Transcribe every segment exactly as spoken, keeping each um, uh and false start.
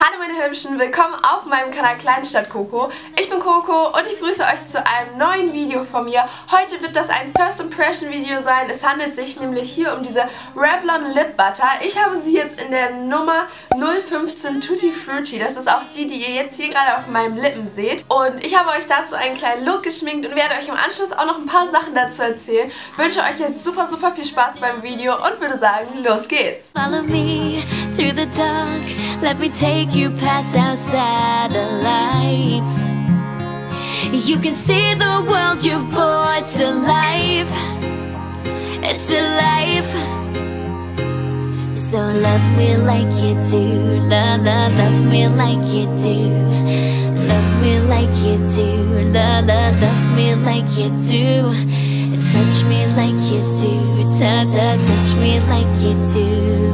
Hallo meine Hübschen, willkommen auf meinem Kanal Kleinstadt Coco. Ich bin Coco und ich grüße euch zu einem neuen Video von mir. Heute wird das ein First Impression Video sein. Es handelt sich nämlich hier um diese Revlon Lip Butter. Ich habe sie jetzt in der Nummer null fünfzehn Tutti Frutti. Das ist auch die, die ihr jetzt hier gerade auf meinen Lippen seht. Und ich habe euch dazu einen kleinen Look geschminkt und werde euch im Anschluss auch noch ein paar Sachen dazu erzählen. Ich wünsche euch jetzt super, super viel Spaß beim Video und würde sagen, los geht's! Follow me through the dark, let me take you past our satellites. You can see the world you've brought to life. It's alive. So love me like you do. Love, love, love me like you do. Love me like you do. Love, love, love me like you do. Touch me like you do. Touch, touch, touch me like you do.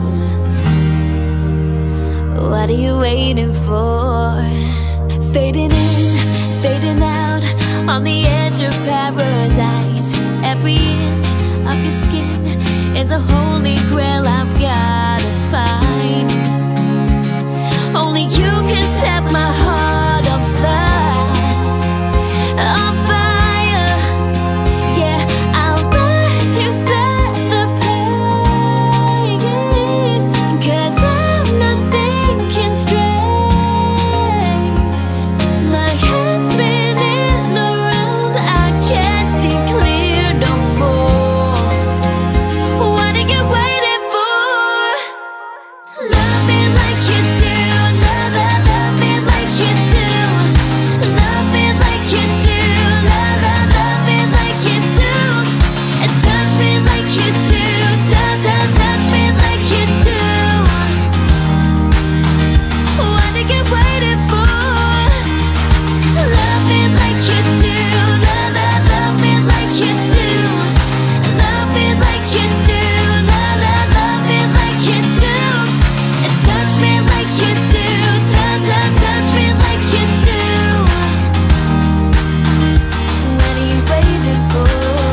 What are you waiting for? Fading in, fading out, on the edge of paradise. Every inch of your skin is a holy grail I've gotta find. Only you can set my heart on fire, on fire. Yeah, I'll let you set the pace, 'cause I'm not thinking straight. My head's spinning around, I can't see clear no more. What are you waiting for? Love me like you do. Love, love, love me like you do. Love me like you do. Love, love, love me like you do. And touch me like you do. Touch, touch, touch me like you do. What are you waiting for? Love me like you do. Love, love, love me like you do. Love me like you do. Love, love, love me like you do. And touch me like you do. Touch, touch, touch me like you do. What are you waiting for?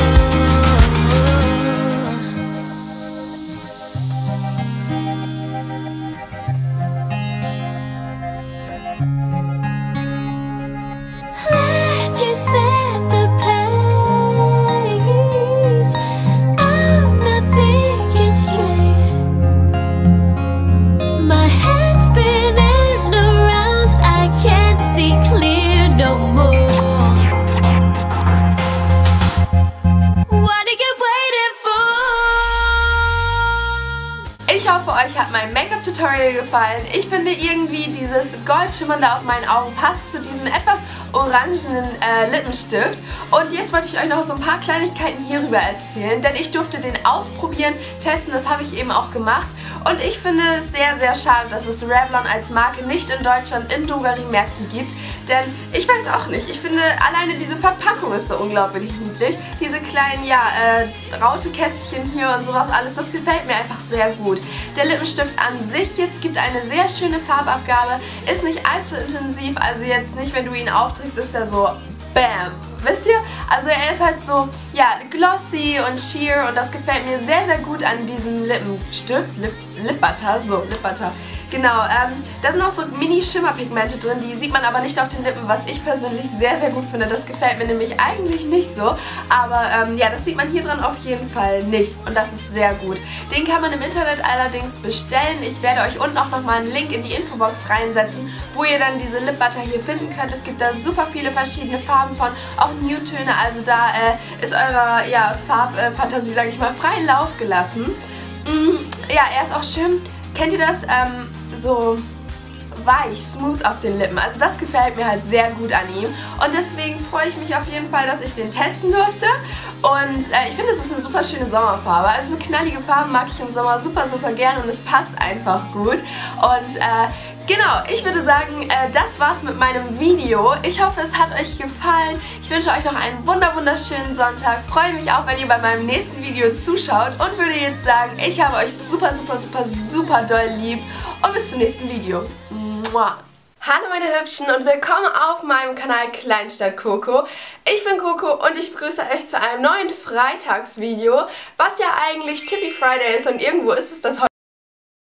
Let you set the pace. I'm not thinking straight. My head's spinning around, I can't see clear no more. What are you waiting for? Ich hoffe, euch hat mein Make-up-Tutorial gefallen. Ich finde irgendwie dieses Goldschimmernde auf meinen Augen passt zu diesem etwas orangenen äh, Lippenstift. Und jetzt wollte ich euch noch so ein paar Kleinigkeiten hierüber erzählen, denn ich durfte den ausprobieren, testen, das habe ich eben auch gemacht. Und ich finde es sehr, sehr schade, dass es Revlon als Marke nicht in Deutschland in Drogeriemärkten gibt. Denn ich weiß auch nicht, ich finde alleine diese Verpackung ist so unglaublich niedlich. Diese kleinen, ja, äh, Rautekästchen hier und sowas alles, das gefällt mir einfach sehr gut. Der Lippenstift an sich jetzt gibt eine sehr schöne Farbabgabe, ist nicht allzu intensiv, also jetzt nicht, wenn du ihn aufträgst, ist er so BAM! Wisst ihr? Also er ist halt so, ja, glossy und sheer und das gefällt mir sehr, sehr gut an diesem Lippenstift. Lip, Lip Butter, so, Lip Butter. Genau, ähm, da sind auch so Mini-Schimmerpigmente drin, die sieht man aber nicht auf den Lippen, was ich persönlich sehr, sehr gut finde. Das gefällt mir nämlich eigentlich nicht so, aber ähm, ja, das sieht man hier dran auf jeden Fall nicht und das ist sehr gut. Den kann man im Internet allerdings bestellen. Ich werde euch unten auch nochmal einen Link in die Infobox reinsetzen, wo ihr dann diese Lip Butter hier finden könnt. Es gibt da super viele verschiedene Farben von, auch Nude-Töne, also da äh, ist eurer ja, Farbfantasie, sage ich mal, freien Lauf gelassen. Mm, ja, er ist auch schön, kennt ihr das? Ähm, so weich, smooth auf den Lippen. Also das gefällt mir halt sehr gut an ihm. Und deswegen freue ich mich auf jeden Fall, dass ich den testen durfte. Und äh, ich finde, es ist eine super schöne Sommerfarbe. Also so knallige Farben mag ich im Sommer super, super gern und es passt einfach gut. Und äh, genau, ich würde sagen, äh, das war's mit meinem Video. Ich hoffe, es hat euch gefallen. Ich wünsche euch noch einen wunder wunderschönen Sonntag. Freue mich auch, wenn ihr bei meinem nächsten Video zuschaut und würde jetzt sagen, ich habe euch super, super, super, super doll lieb und bis zum nächsten Video. Mua. Hallo meine Hübschen und willkommen auf meinem Kanal Kleinstadt Coco. Ich bin Coco und ich begrüße euch zu einem neuen Freitagsvideo, was ja eigentlich Tippy Friday ist und irgendwo ist es das heute.